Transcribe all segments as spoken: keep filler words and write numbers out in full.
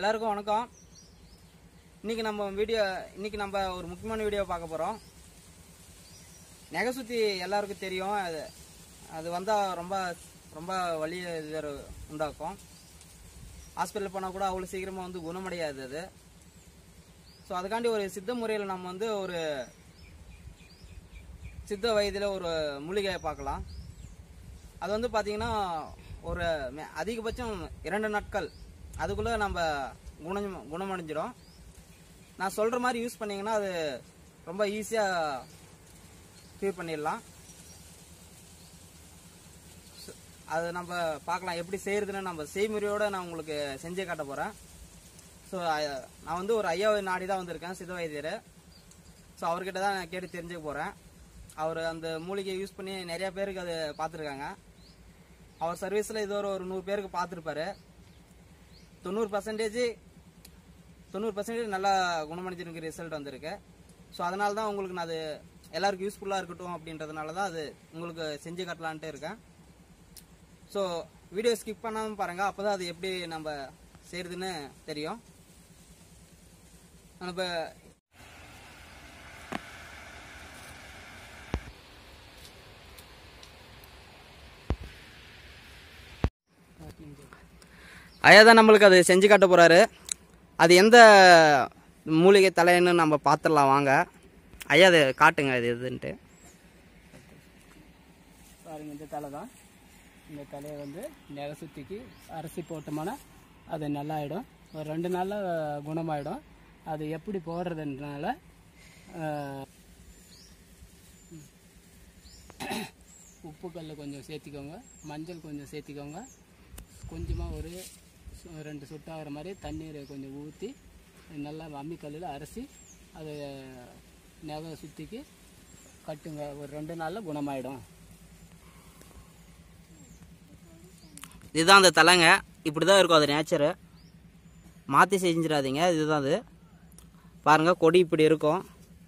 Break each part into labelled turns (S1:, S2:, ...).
S1: எல்லாருக்கும் வணக்கம். இன்னைக்கு நம்ம வீடியோ இன்னைக்கு நம்ம ஒரு முக்கியமான வீடியோ பார்க்க போறோம். நகை சுத்தி எல்லாருக்கும் தெரியும். அது அது வந்தா ரொம்ப ரொம்ப வலி உண்டாக்கும். ஹாஸ்பிட்டல் போனால் கூட அவ்வளோ சீக்கிரமாக வந்து குணமடையாது அது. ஸோ அதுக்காண்டி ஒரு சித்த முறையில் நம்ம வந்து ஒரு சித்த வயதில் ஒரு மூலிகையை பார்க்கலாம். அது வந்து பார்த்தீங்கன்னா ஒரு அதிகபட்சம் இரண்டு நாட்கள் அதுக்குள்ளே நம்ம குணம் குணமடைஞ்சிடும். நான் சொல்கிற மாதிரி யூஸ் பண்ணிங்கன்னா அது ரொம்ப ஈஸியாக க்யூர் பண்ணிடலாம். அது நம்ம பார்க்கலாம் எப்படி செய்கிறதுன்னு. நம்ம செய்முறையோடு நான் உங்களுக்கு செஞ்சே காட்ட போகிறேன். ஸோ நான் வந்து ஒரு ஐயாவை நாடி தான் வந்திருக்கேன், சித்த வைத்தியர். ஸோ அவர்கிட்ட தான் நான் கேட்டு தெரிஞ்சுக்க போகிறேன். அவர் அந்த மூலிகையை யூஸ் பண்ணி நிறையா பேருக்கு அது பார்த்துருக்காங்க. அவர் சர்வீஸில் இது ஒரு ஒரு நூறு பேருக்கு பார்த்துருப்பாரு. தொண்ணூறு பர்சன்டேஜ் தொண்ணூறு பர்சன்டேஜ் நல்லா குணமடைஞ்சிருக்கு ரிசல்ட் வந்திருக்கு. ஸோ அதனால தான் உங்களுக்கு நான் அது எல்லாருக்கும் யூஸ்ஃபுல்லாக இருக்கட்டும் அப்படின்றதுனால தான் அது உங்களுக்கு செஞ்சு காட்டலான்ட்டு இருக்கேன். ஸோ வீடியோ ஸ்கிப் பண்ணாமல் பாருங்கள், அப்போ தான் அது எப்படி நம்ம செய்கிறதுன்னு தெரியும். நம்ம ஐயா தான் நம்மளுக்கு அது செஞ்சு காட்ட போகிறாரு. அது எந்த மூலிகை தலைன்னு நம்ம பார்த்துடலாம் வாங்க. ஐயா அது காட்டுங்க அது எதுன்ட்டு.
S2: பாருங்க, இந்த தலை தான். இந்த தலையை வந்து நெகை சுத்திக்கு அரிசி போட்டோம்னா அது நல்லாயிடும். ஒரு ரெண்டு நாளில் குணமாயிடும். அது எப்படி போடுறதுனால உப்பு கல் கொஞ்சம் சேர்த்திக்கோங்க, மஞ்சள் கொஞ்சம் சேர்த்திக்கோங்க, கொஞ்சமாக ஒரு ரெண்டு சுட்டாகிற மாதிரி தண்ணீரை கொஞ்சம் ஊற்றி நல்லா அம்மிக்கல்லில் அரைச்சி அதை நெகை சுத்திக்கு கட்டுங்க. ஒரு ரெண்டு நாளில் குணமாயிடும்.
S1: இதுதான் அந்த தலைங்க. இப்படி தான் இருக்கும் அது நேச்சரு. மாற்றி செஞ்சிடாதீங்க. இதுதான் அது. பாருங்கள், கொடி இப்படி இருக்கும்.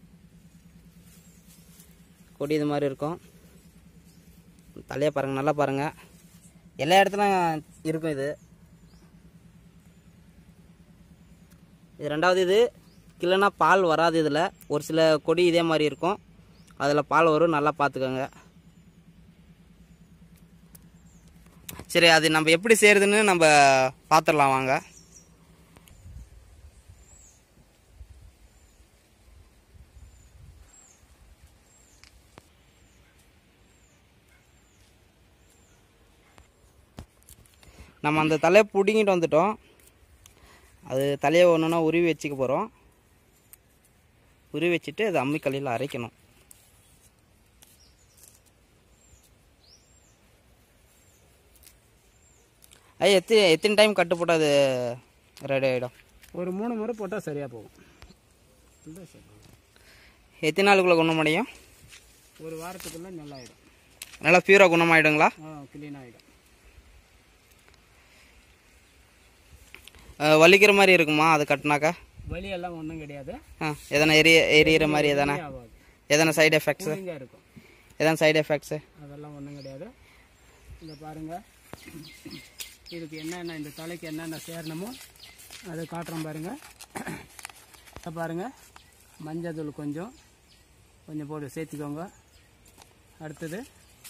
S1: கொடி இது மாதிரி இருக்கும். தலையை பாருங்கள், நல்லா பாருங்கள். எல்லா இடத்துலையும் இருக்கும் இது. இது ரெண்டாவது. இது இல்லைன்னா பால் வராது. இதில் ஒரு சில கொடி இதே மாதிரி இருக்கும், அதில் பால் வரும். நல்லா பார்த்துக்கோங்க. சரி, அது நம்ம எப்படி செய்கிறதுன்னு நம்ம பார்த்துடலாம் வாங்க. நம்ம அந்த தலையை பிடிங்கிட்டு வந்துட்டோம். அது தலையை ஒன்றுனா உருவி வச்சுக்க போகிறோம். உருவி வச்சுட்டு அது அம்மிக்கல்லில் அரைக்கணும். ஐயா எத்தனை எத்தனை டைம் கட்டு போட்டால் அது ரெடி ஆகிடும்?
S2: ஒரு மூணு முறை போட்டால் சரியாக போகும்.
S1: எத்தனை நாளுக்குள்ளே குணமடையும்?
S2: ஒரு வாரத்துக்குள்ளே நல்லாயிடும்.
S1: நல்லா பியூராக குணமாயிடுங்களா?
S2: ஆ, க்ளீன் ஆகிடும்.
S1: வலிக்கிற மாதிரி இருக்குமா அது கட்டினாக்கா?
S2: வலியெல்லாம் ஒன்றும் கிடையாது.
S1: ஆ, எதனா எரிய எரியிற மாதிரி எதனா எதனா சைடு எஃபெக்ட்ஸு
S2: இருக்கும்?
S1: எதனா சைடு எஃபெக்ட்ஸு
S2: அதெல்லாம் ஒன்றும் கிடையாது. இதை பாருங்கள், இதுக்கு என்னென்ன இந்த தலைக்கு என்னென்ன சேரணுமோ அதை காட்டுறோம் பாருங்கள். இதை பாருங்கள், மஞ்சள் தூள் கொஞ்சம் கொஞ்சம் போட்டு சேர்த்திக்கோங்க. அடுத்தது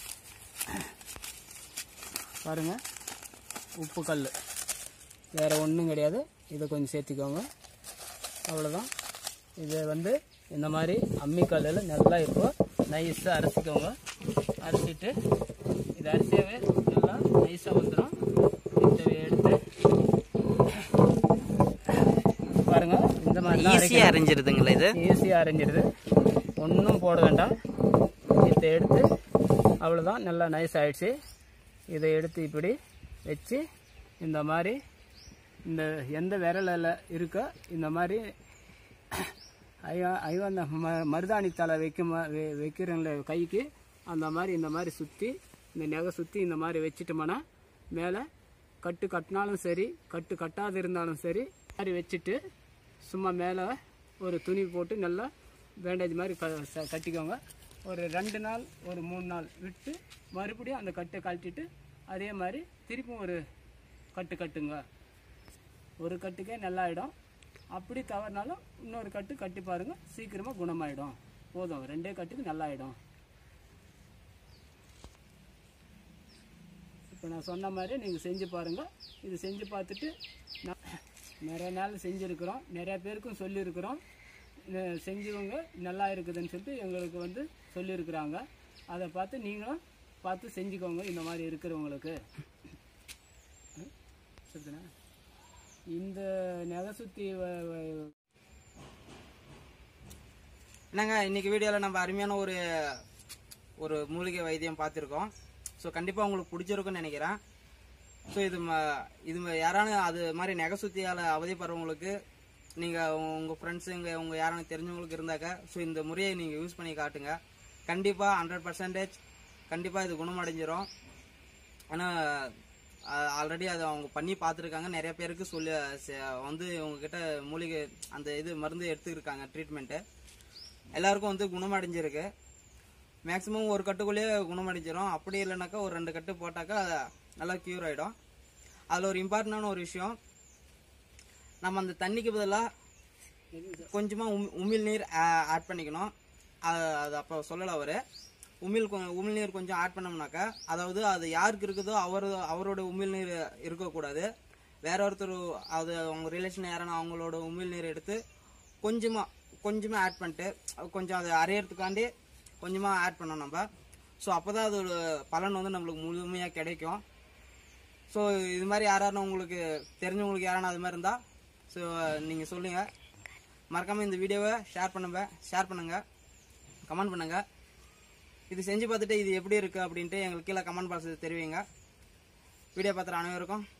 S2: பாருங்கள், உப்பு கல், வேறு ஒன்றும் கிடையாது. இதை கொஞ்சம் சேர்த்திக்கோங்க, அவ்வளோதான். இதை வந்து இந்த மாதிரி அம்மிக்கல்லில் நல்லா இப்போ நைஸாக அரைச்சிக்கோங்க. அரைச்சிட்டு இது அரிசியாகவே நல்லா நைஸாக வந்துடும். இதை எடுத்து பாருங்கள், இந்த மாதிரி
S1: ஈஸியாக அரைஞ்சிருதுங்களா? இது
S2: ஈஸியாக அரைஞ்சிருது, ஒன்றும் போட வேண்டாம். இதை எடுத்து அவ்வளோதான், நல்லா நைஸ் ஆகிடுச்சு. இதை எடுத்து இப்படி வச்சு இந்த மாதிரி இந்த எந்த விரலில் இருக்கோ இந்த மாதிரி ஐயா ஐயா அந்த ம மருதாணி தலை வைக்கும் வைக்கிறங்கள கைக்கு அந்த மாதிரி இந்த மாதிரி சுற்றி இந்த நெகை சுற்றி இந்த மாதிரி வச்சுட்டோம்னா மேலே கட்டு கட்டினாலும் சரி, கட்டு கட்டாது இருந்தாலும் சரி, மாதிரி வச்சுட்டு சும்மா மேலே ஒரு துணி போட்டு நல்லா பேண்டேஜ் மாதிரி க கட்டிக்கோங்க. ஒரு ரெண்டு நாள் ஒரு மூணு நாள் விட்டு மறுபடியும் அந்த கட்டை கழட்டிட்டு அதே மாதிரி திருப்பும் ஒரு கட்டு கட்டுங்க. ஒரு கட்டுக்கே நல்லாயிடும். அப்படி தவறினாலும் இன்னொரு கட்டு கட்டி பாருங்க, சீக்கிரமாக குணமாயிடும். போதும், ரெண்டே கட்டுக்கு நல்லாயிடும். இப்போ நான் சொன்ன மாதிரி நீங்கள் செஞ்சு பாருங்கள். இது செஞ்சு பார்த்துட்டு நான் நிறைய நாள் செஞ்சுருக்குறோம், நிறையா பேருக்கும் சொல்லியிருக்கிறோம். செஞ்சவங்க நல்லா இருக்குதுன்னு சொல்லிட்டு எங்களுக்கு வந்து சொல்லியிருக்கிறாங்க. அதை பார்த்து நீங்களும் பார்த்து செஞ்சுக்கோங்க. இந்த மாதிரி இருக்கிறவங்களுக்கு சரிண்ணா. இந்த நகை சுற்றி
S1: என்னங்க, இன்னைக்கு வீடியோவில் நம்ம அருமையான ஒரு ஒரு மூலிகை வைத்தியம் பார்த்துருக்கோம். ஸோ கண்டிப்பாக உங்களுக்கு பிடிச்சிருக்குன்னு நினைக்கிறேன். ஸோ இது இது யாரானு அது மாதிரி நகை சுத்தியால் அவதிப்படுறவங்களுக்கு நீங்கள் உங்கள் ஃப்ரெண்ட்ஸுங்க உங்கள் யாரானு தெரிஞ்சவங்களுக்கு இருந்தாக்க ஸோ இந்த முறையை நீங்கள் யூஸ் பண்ணி காட்டுங்க. கண்டிப்பாக ஹண்ட்ரட் பர்சன்டேஜ் கண்டிப்பாக இது குணமடைஞ்சிரும். ஆனால் ஆல்ரெடி அதை அவங்க பண்ணி பார்த்துருக்காங்க. நிறைய பேருக்கு சொல்லி வந்து உங்ககிட்ட மூலிகை அந்த இது மருந்து எடுத்துருக்காங்க, ட்ரீட்மெண்ட்டு எல்லாருக்கும் வந்து குணமடைஞ்சிருக்கு. மேக்ஸிமம் ஒரு கட்டுக்குள்ளேயே குணமடைஞ்சிரும். அப்படி இல்லைனாக்கா ஒரு ரெண்டு கட்டு போட்டாக்கா நல்லா க்யூர் ஆகிடும். அதில் ஒரு இம்பார்ட்டண்டான ஒரு விஷயம், நம்ம அந்த தண்ணிக்கு பதிலாக கொஞ்சமாக உமி உமிழ் நீர் ஆட் பண்ணிக்கணும். அது அப்போ சொல்லலை அவர். உமிழ் உமிழ் நீர் கொஞ்சம் ஆட் பண்ணோம்னாக்கா, அதாவது அது யாருக்கு இருக்குதோ அவர் அவரோட உமிழ் நீர் இருக்கக்கூடாது. வேற ஒருத்தர் அது அவங்க ரிலேஷன் யாரான அவங்களோட உமிழ் நீர் எடுத்து கொஞ்சமாக கொஞ்சமாக ஆட் பண்ணிட்டு கொஞ்சம் அதை அரையிறதுக்காண்டி கொஞ்சமாக ஆட் பண்ணோம் நம்ம. ஸோ அப்போ தான் அதோட பலன் வந்து நம்மளுக்கு முழுமையாக கிடைக்கும். ஸோ இது மாதிரி யாராரும் உங்களுக்கு தெரிஞ்சவங்களுக்கு யாரான அது மாதிரி இருந்தால் ஸோ நீங்கள் சொல்லுங்கள். மறக்காமல் இந்த வீடியோவை ஷேர் பண்ணுங்க ஷேர் பண்ணுங்கள் கமெண்ட் பண்ணுங்கள். இது செஞ்சு பார்த்துட்டு இது எப்படி இருக்குது அப்படின்ட்டு எங்களுக்கு கீழே கமெண்ட் பாக்ஸில் தெரிவிங்க. வீடியோ பார்த்துற அனைவருக்கும்